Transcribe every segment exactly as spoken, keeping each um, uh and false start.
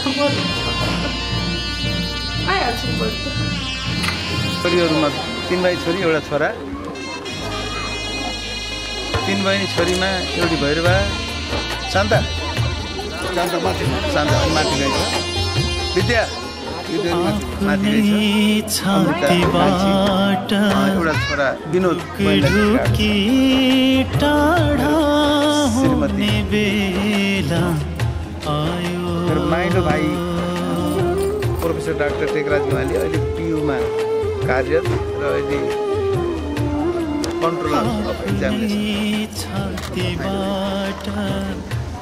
छोरीहरूमा तीन भाइ छोरी एउटा छोरा, तीन बहिनी छोरीमा एउटी भैरवा शान्ता शान्ता माथि शान्ता माथि गएछ, विद्या विद्या माथि गएछ, एउटा छोरा विनोद, श्रीमती मेरो माइलो भाइ प्रोफेसर डाक्टर टेकराज हिमाली अहिले पियुमा कार्यरत र अहिले कन्ट्रोलर अफ एक्जामिनेसन।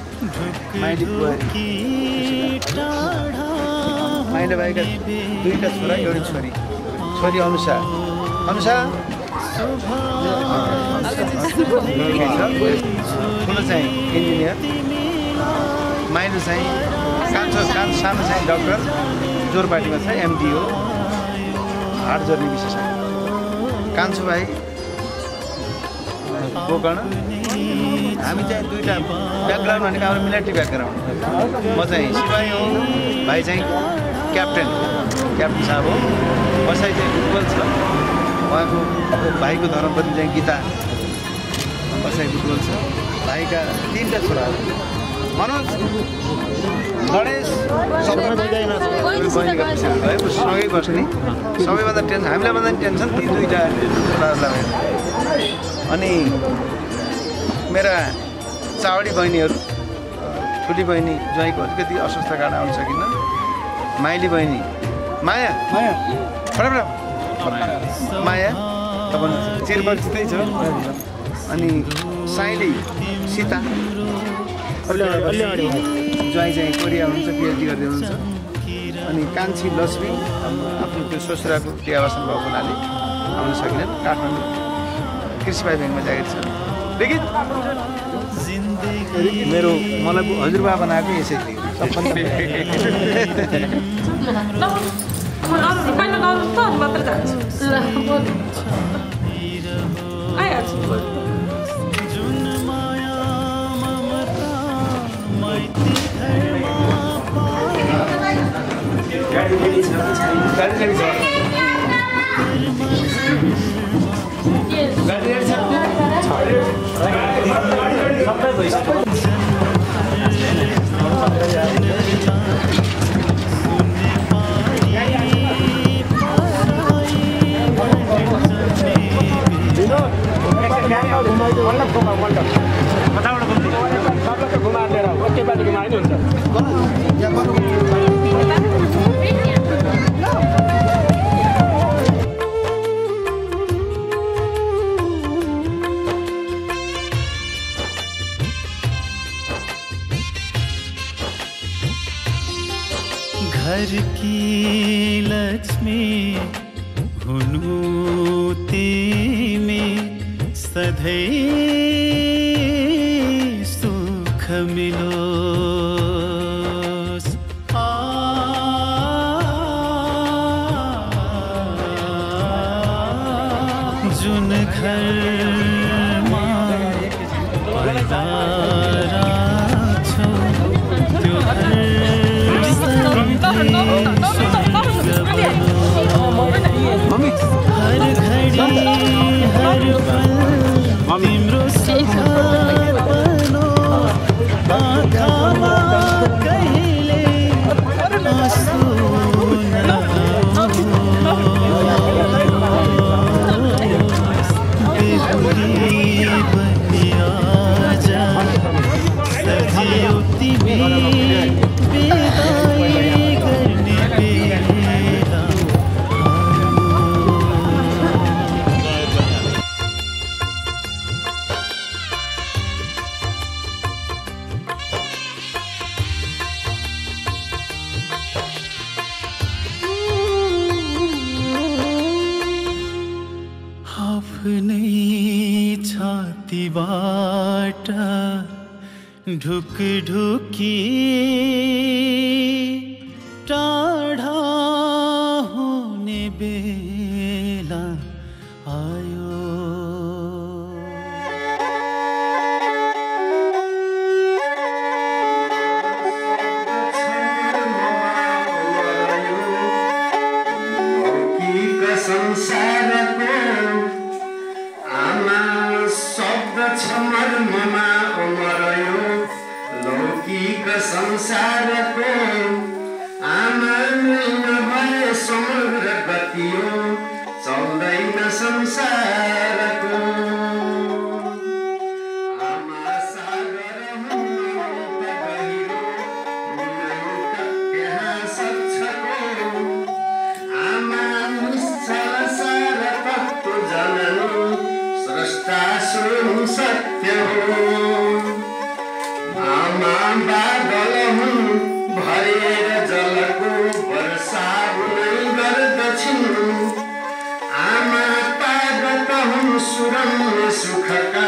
माइलो भाइका दुईवटा छोरा एउटी छोरी, छोरी अनुषा अनुषा ठुलो चाहिँ इन्जिनियर, माइलो चाहिँ कान्छो कान्छो सानो चाहिँ डक्टर, जोरपाटीमा छ एमडिओ हार्ट जर्नी विशेषज्ञ। कान्छो भाइ गोकर्ण, हामी चाहिँ दुईवटा ब्याकग्राउन्ड भनेको हाम्रो मिलिट्री ब्याकग्राउन्ड, म चाहिँ सिपाही हो, भाइ चाहिँ क्याप्टेन क्याप्टेन साहब हो, बसाइ चाहिँ फुटबल छ उहाँको, भाइको धर्मपत्नी चाहिँ गीता बसाइ फुटबल छ। भाइका तिनवटा छोराहरू मनोज गणेश सँगै बस्ने, सबैभन्दा टेन्सन हामीलाई भन्दा पनि टेन्सन ती दुईवटा छोराहरूलाई। अनि मेरा चावडी बहिनीहरू, ठुली बहिनी ज्वाइँको अलिकति अस्वस्थ कारण आउन सकिन्न, माइली बहिनी माया माया फटाफट माया तपाईँ चिरपरिचितै छ, अनि साइली सीता ज्वाइँ चाहिँ कोरिया हुनुहुन्छ, पिएचडी गर्दै हुनुहुन्छ, अनि कान्छी लक्ष्मी आफ्नो त्यो ससुराको देहावसान भएको हुनाले आउन सकिनन्, काठमाडौँ कृषिपाई ब्याङ्कमा जागिर छ। देखित मेरो मलाई हजुरबा बनाएको यसै घर की लक्ष्मी हुनु तिमी, सधैँ सुख मिलोस्। जुन घरमा परिवार छ त्यो घर हर घडी हर पल तिम्रो सपनो आँखामा कहिले आँसु बेहुली बनी आजा, सजियो तिमी बिदाई गर्ने बेला। आफ्नै छातीबाट ढुक ढुकी टाढा हुने बेला आयो। संसारको आमा नै नभए समग्र गतियो चल्दैन संसारको आमा सागर हुन गहिरो त्यहाँ सक्छको आमा निश्चल सार तत्त्व जननी स्रष्टा स्वयं सत्य हो आमा बादल हुन् भरेर जलको वर्षा हुनै गर्दछिन् आमा तागत हुन् सुरम्य सुखका